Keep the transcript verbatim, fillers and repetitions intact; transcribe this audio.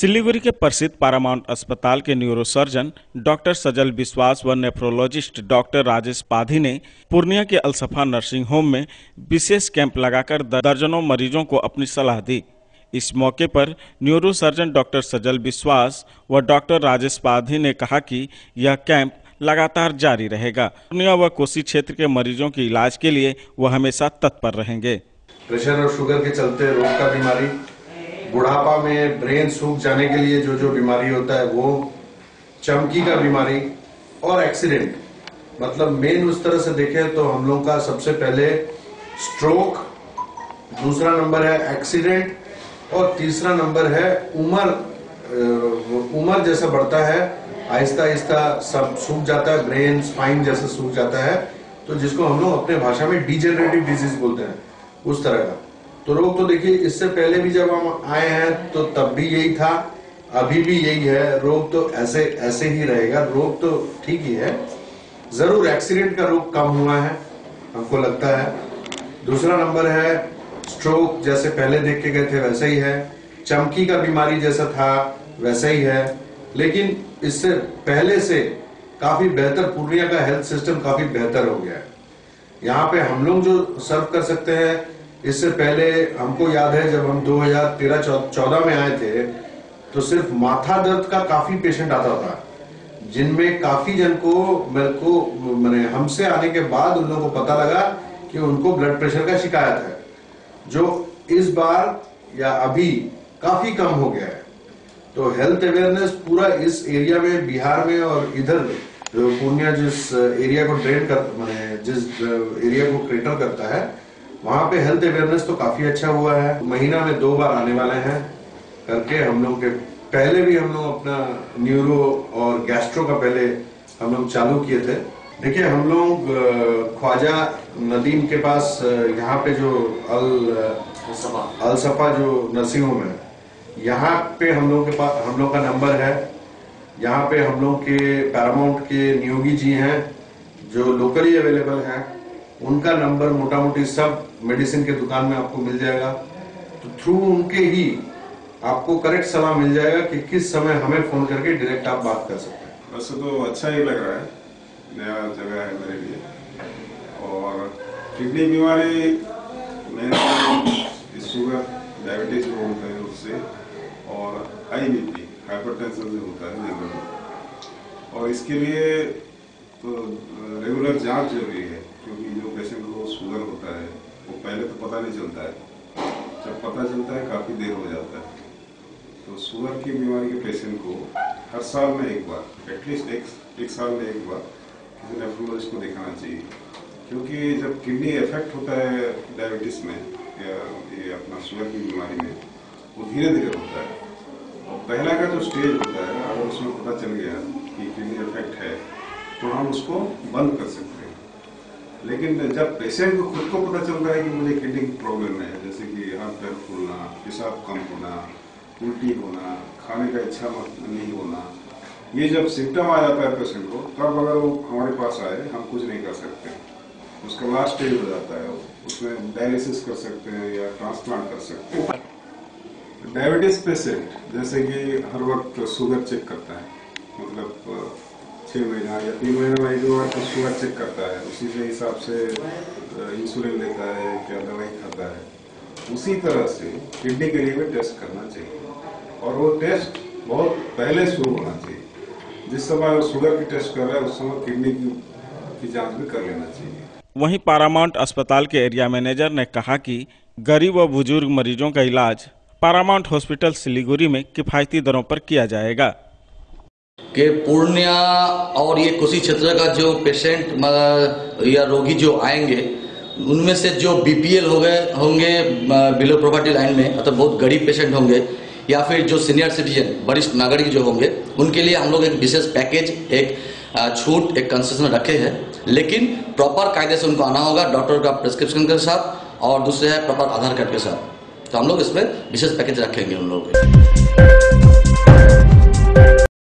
सिलीगुड़ी के प्रसिद्ध पारामाउंट अस्पताल के न्यूरोसर्जन डॉक्टर सजल विश्वास व नेफ्रोलॉजिस्ट डॉक्टर राजेश पाधी ने पूर्णिया के अलसफा नर्सिंग होम में विशेष कैंप लगाकर दर्जनों मरीजों को अपनी सलाह दी। इस मौके पर न्यूरोसर्जन डॉक्टर सजल विश्वास व डॉक्टर राजेश पाधी ने कहा कि यह कैंप लगातार जारी रहेगा। पूर्णिया व कोसी क्षेत्र के मरीजों के इलाज के लिए वह हमेशा तत्पर रहेंगे। प्रेशर और शुगर के चलते रोग का बीमारी, बुढ़ापा में ब्रेन सूख जाने के लिए जो जो बीमारी होता है वो, चमकी का बीमारी और एक्सीडेंट, मतलब मेन उस तरह से देखें तो हम लोग का सबसे पहले स्ट्रोक, दूसरा नंबर है एक्सीडेंट और तीसरा नंबर है उम्र। उम्र जैसा बढ़ता है आहिस्ता आहिस्ता सब सूख जाता है, ब्रेन स्पाइन जैसा सूख जाता है, तो जिसको हम लोग अपने भाषा में डिजेनरेटिव डिजीज बोलते हैं, उस तरह का। तो रोग तो देखिए इससे पहले भी जब हम आए हैं तो तब भी यही था, अभी भी यही है। रोग तो ऐसे ऐसे ही रहेगा, रोग तो ठीक ही है। जरूर एक्सीडेंट का रोग कम हुआ है हमको लगता है। दूसरा नंबर है स्ट्रोक, जैसे पहले देख के गए थे वैसा ही है। चमकी का बीमारी जैसा था वैसा ही है, लेकिन इससे पहले से काफी बेहतर पूर्णिया का हेल्थ सिस्टम काफी बेहतर हो गया है। यहाँ पे हम लोग जो सर्व कर सकते हैं, इससे पहले हमको याद है जब हम दो हज़ार तेरह चौदह में आए थे तो सिर्फ माथा दर्द का काफी पेशेंट आता था, जिनमें काफी जन को मेरे को मैंने हमसे आने के बाद उन लोगों को पता लगा कि उनको ब्लड प्रेशर का शिकायत है, जो इस बार या अभी काफी कम हो गया है। तो हेल्थ अवेयरनेस पूरा इस एरिया में, बिहार में और इधर पूर्णिया जिस एरिया को ट्रेन कर मैंने जिस एरिया को क्रेटर करता है, वहां पे हेल्थ अवेयरनेस तो काफी अच्छा हुआ है। महीना में दो बार आने वाले हैं करके हम लोग के। पहले भी हम लोग अपना न्यूरो और गैस्ट्रो का पहले हम लोग चालू किए थे। देखिए हम लोग ख्वाजा नदीम के पास यहाँ पे जो अल अलसफा जो नर्सिंग होम है, यहाँ पे हम लोग के पास हम लोग का नंबर है। यहाँ पे हम लोग के पैरामाउंट के नियोगी जी हैं जो लोकली अवेलेबल हैं, उनका नंबर मोटा मोटी सब मेडिसिन के दुकान में आपको मिल जाएगा। तो थ्रू उनके ही आपको करेक्ट सलाह मिल जाएगा कि किस समय हमें फोन करके डायरेक्ट आप बात कर सकते हैं। वैसे तो अच्छा ही लग रहा है, नया जगह है मेरे लिए। और किडनी बीमारी में शुगर, डायबिटीज जो होता है उससे, और हाई बीपी, हाइपरटेंशन से होता है जनरली। और इसके लिए तो रेगुलर जांच जरूरी है, क्योंकि जो पेशेंट को शुगर होता है वो पहले तो पता नहीं चलता है, जब पता चलता है काफ़ी देर हो जाता है। तो शुगर की बीमारी के पेशेंट को हर साल में एक बार, एटलीस्ट एक एक साल में एक बार किसी नेफ्रोलॉजिस्ट को दिखाना चाहिए, क्योंकि जब किडनी इफेक्ट होता है डायबिटीज में या ये अपना शुगर की बीमारी में, वो धीरे धीरे होता है। और पहला का जो स्टेज होता है, अगर उसमें पता चल गया कि किडनी इफेक्ट है तो हम उसको बंद कर सकते हैं। लेकिन जब पेशेंट को खुद को पता चलता है कि मुझे किडनी की प्रॉब्लम है, जैसे कि हाथ पैर फूलना, पेशाब कम होना, उल्टी होना, खाने का इच्छा नहीं होना, ये जब सिम्टम आ जाता है पेशेंट को, तब अगर वो हमारे पास आए, हम कुछ नहीं कर सकते। उसका लास्ट स्टेज हो जाता है, उसमें डायलिसिस कर सकते हैं या ट्रांसप्लांट कर सकते हैं। डायबिटीज पेशेंट जैसे कि हर वक्त शुगर चेक करता है, मतलब छः महीना या तीन महीने में एक बार तो शुगर चेक करता है, उसी के हिसाब से इंसुलिन लेता है, क्या दवाई खाता है। उसी तरह से किडनी के लिए भी टेस्ट करना चाहिए, और वो टेस्ट बहुत पहले शुरू होना चाहिए। जिस समय शुगर की टेस्ट कर रहा है उस समय किडनी की, की जांच भी कर लेना चाहिए। वहीं पारामाउंट अस्पताल के एरिया मैनेजर ने कहा कि गरीब व बुजुर्ग मरीजों का इलाज पारामाउंट हॉस्पिटल सिलीगुड़ी में किफायती दरों पर किया जाएगा। कि पूर्णिया और ये कोसी क्षेत्र का जो पेशेंट या रोगी जो आएंगे, उनमें से जो बीपीएल हो गए होंगे बिलो प्रॉपर्टी लाइन में, मतलब बहुत गरीब पेशेंट होंगे, या फिर जो सीनियर सिटीजन, वरिष्ठ नागरिक जो होंगे, उनके लिए हम लोग एक विशेष पैकेज, एक छूट, एक कंसेशन रखे हैं। लेकिन प्रॉपर कायदे से उनको आना होगा, डॉक्टर का प्रिस्क्रिप्शन के साथ, और दूसरे है प्रॉपर आधार कार्ड के साथ। तो हम लोग इसमें विशेष पैकेज रखेंगे उन लोगों के।